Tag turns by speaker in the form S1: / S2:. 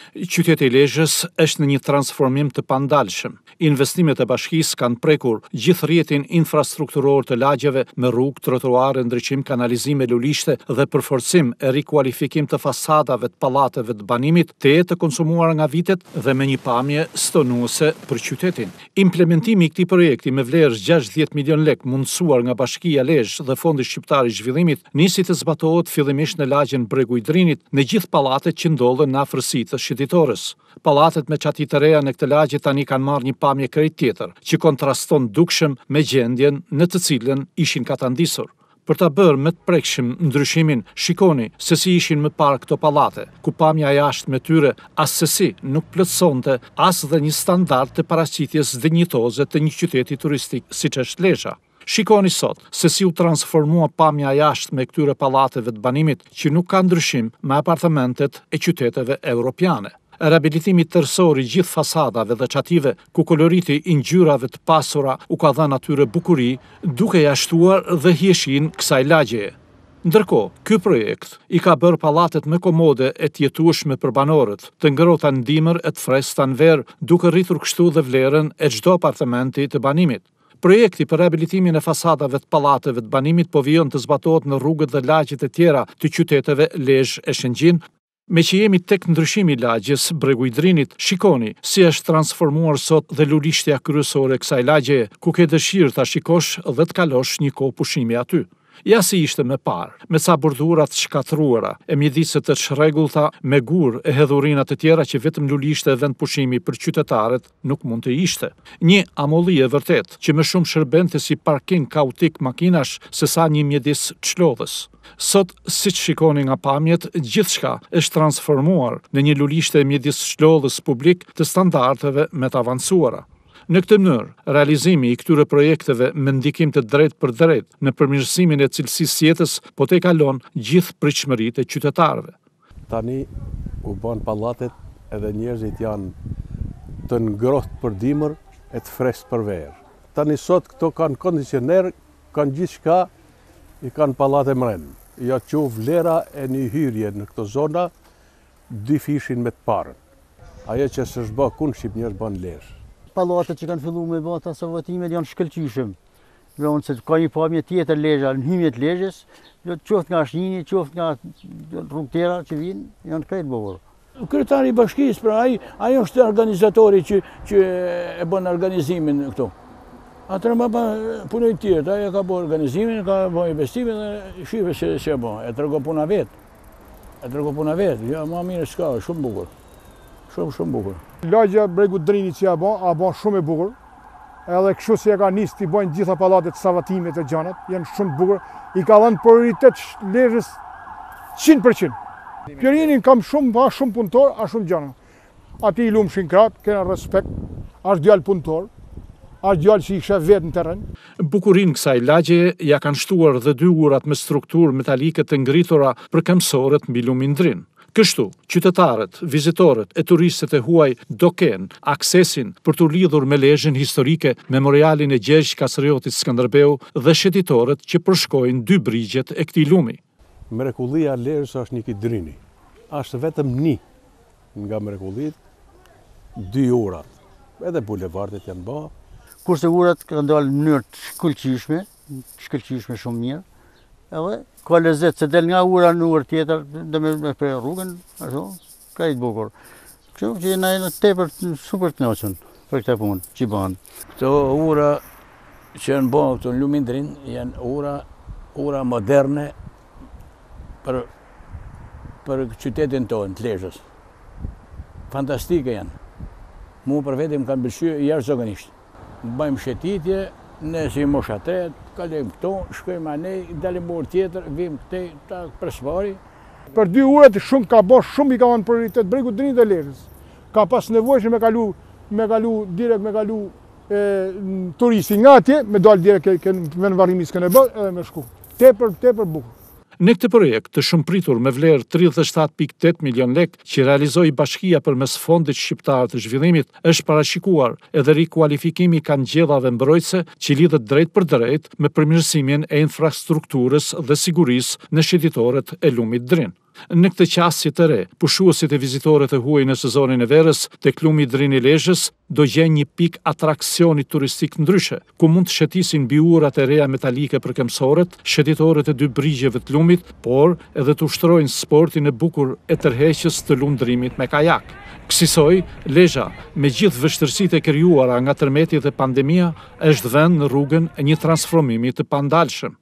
S1: Qyteti i Lezhës është në një transformim të pandalshëm. Investimet e bashkisë kanë prekur gjithë rrjetin infrastrukturor të lagjeve me rrugë, trotuare, ndriçim, kanalizime, lulishte dhe përforcim e rikualifikim të fasadave të pallateve të banimit, të jetë të konsumuar nga vitet dhe me një pamje stonuese për qytetin. Implementimi i këtij projekti me vlerë 60 milion lek mundësuar nga Bashkia Lezhë dhe Fondi Shqiptar i Zhvillimit nisi të zbatohet fillimisht në lagjen Bregu i Drinit në gjithë pallatet që ndodhen në afërsi të shititores. Pallatet me çati të reja në këtë lagje tani kanë marrë një pamje krejt tjetër, që kontraston dukshëm me gjendjen në të cilën ishin katandisur. Për ta bërë më të prekshëm ndryshimin, shikoni se si ishin më parë këto pallate, ku pamja jashtë me tyre asesi nuk plotësonte as dhe një standard të paraqitjes dinjitoze të një qyteti turistik siç është Lezhë. Shikoni sot se si u transformua pamja jashtë me këtyre pallateve të banimit që nuk ka ndryshim me apartamentet e qyteteve europiane. Rehabilitimi tërësor i gjithë fasadave dhe çative, ku koloriti i ngjyrave të pasura u ka dhënë atyre bukuri, duke ja shtuar dhe hijeshin kësaj lagjeje. Ndërkohë, ky projekt i ka bërë pallatet më komode e të jetueshme për banorët, të ngrohta në dimër e të freskëta në verë, duke rritur kështu dhe vlerën e çdo apartamenti të banimit. Projekti për rehabilitimin e fasadave të pallateve të banimit po vijon të zbatohet në rrugët dhe lagjet e tjera të qyteteve Lezhë e Shëngjin. Me që jemi tek ndryshimi i lagjes Bregu i Drinit, shikoni si është transformuar sot dhe lulishtja kryesore e kësaj lagjeje, ku ke dëshirë ta shikosh dhe të kalosh një kohë pushimi aty. Ja si ishte me parë, me ca bordhurat shkatruara, e mjediset të çrregullta me gur e hedhurina të tjera që vetëm lulishte e vend pushimi për qytetarët nuk mund të ishte. Një amolli e vërtet që më shumë shërbente si parking kaotik makinash se sa një mjedis çlodhës. Sot, siç shikoni nga pamjet, gjithçka është transformuar në një lulishte e mjedis çlodhës publik të standardeve më të avancuara. Në këtë mënyrë, realizimi i këtyre projekteve me ndikim të drejtë për drejtë në përmirësimin e cilësisë jetës po te kalon gjithë pritshmëritë e qytetarëve.
S2: Tani u bën pallatet edhe njerëzit janë të ngrohtë për dimër e të freskët për verë. Tani sot këto kanë kondicioner, kanë gjithçka, i kanë pallate mrenë. Ja që vlera e një hyrje në këto zona, dy fishin me të parën. Ajo që s'është bë kun shqipnjerë bën Lezhë.
S3: Pallatet që kanë filluar me bë ata savatimet janë shkëlqyshëm. Vonë se ka një pamje tjetër Lezhë, në hymje të Lezhës, qoftë nga Shnini, qoftë nga rrugë tjera që vijnë, janë krejt bukur.
S4: Kryetari i bashkisë, pra ai është organizatori që e bën organizimin këtu. Atëherë më punoj tjetër, ai ka bën organizimin, ka bën investimin dhe shive se e bën, e tregon puna vet. Ja, më mirë s'ka, shumë bukur. Shumë bukur.
S5: Lagja Bregu i Drinit që a bën shumë e bukur. Edhe kështu si e ka nisë t'i bojnë gjitha pallatet, savatimet e gjanat, janë shumë bukur. I ka dhënë prioritet Lezhës 100%. Pjerinin kam shumë punëtor, a shumë gjana. Ati i lumshin kratë, kena respekt, është djalë punëtor, është djalë që i kështë vetë në terren.
S1: Bukurinë kësaj lagjeje ja kanë shtuar dhe dy urat me strukturë metalike të ngritura për këmbësorët mbi lumin Drin. Kështu, qytetarët, vizitorët e turistët e huaj do kenë aksesin për të lidhur me Lezhën historike, memorialin e Gjergj Kastriotit Skënderbeu dhe shëtitorët që përshkojnë dy brigjet e këtij lumi.
S2: Mrekullia Lezhës është një Drini. Është vetëm një nga mrekullit, dy urat. Edhe bulevardet janë bë.
S3: Kurse urat kanë dalë në mënyrë të shkëlqyshme shumë mirë. Edhe ka lezet se del nga ura në urë tjetër dhe me prej rrugën, ashtu, ka i të bukur. Kështu që jena e tepër super të knoqën për këta punë që i banë.
S4: Këto ura që janë bërë këtu në lumin Drin janë ura moderne për qytetin tonë, të Lezhës. Fantastike janë. Mu për vetim kanë pëlqyer jashtëzakonisht. Bëjmë shëtitje, ne si mosha 3, kalojmë këto, shkojmë anej, dalim orë tjetër, vim këtej, ta presvari.
S5: Për dy urat shumë ka bërë, shumë i ka dhënë prioritet Bregu i Drinit dhe Lezhës. Ka pas nevojshëm me kalu turisti nga atje, me dalë direkt në vend varrimi s'kene bë, edhe me shku. Tepër bukur.
S1: Në këtë projekt të shumëpritur me vlerë 37.8 milion lek që realizoi Bashkia përmes Fondit Shqiptar të Zhvillimit, është parashikuar edhe rikualifikimi i kangjellave mbrojtëse që lidhet drejt për drejt me përmirësimin e infrastrukturës dhe sigurisë në shëtitoret e lumit Drin. Në këtë qasje të re, pushuesit e vizitorët e huaj në sezonin e verës tek lumi Drini Lezhës do gjejnë një pikë atraksioni turistik ndryshe, ku mund të shëtisin mbi urat e reja metalike për këmbësorët, shëtitorët e 2 brigjeve të lumit, por edhe të ushtrojnë sportin e bukur e tërheqjes të lumdrimit me kajak. Kësaj, Lezhë, me gjithë vështirësitë e krijuara nga tërmeti dhe pandemia, është vend në rrugën e një transformimi të pandalshëm.